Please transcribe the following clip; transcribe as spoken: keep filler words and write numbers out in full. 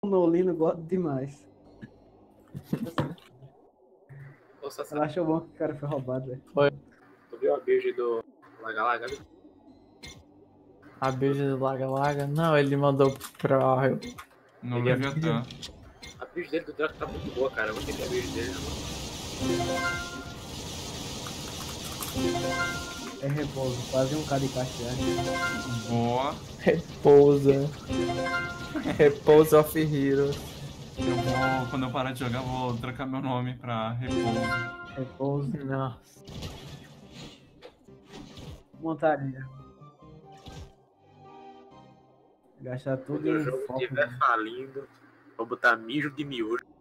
Nolino gosta demais. Nossa, Ela achou bom que o cara foi roubado, velho. Foi. tu viu a build do Laga Laga? A build do Laga Laga? Não, ele mandou pra... No Ele é- Leviatã. A build dele do Draco tá muito boa, cara. Eu gostei da build dele. É repouso, quase um K de casteado. Boa. Repousa. Repousa of Heroes. Eu vou, quando eu parar de jogar, eu vou trocar meu nome pra Repouso. Repouso. Nossa. Montaria. Gastar tudo Quando o em jogo foco. estiver falindo, vou botar mijo de miojo.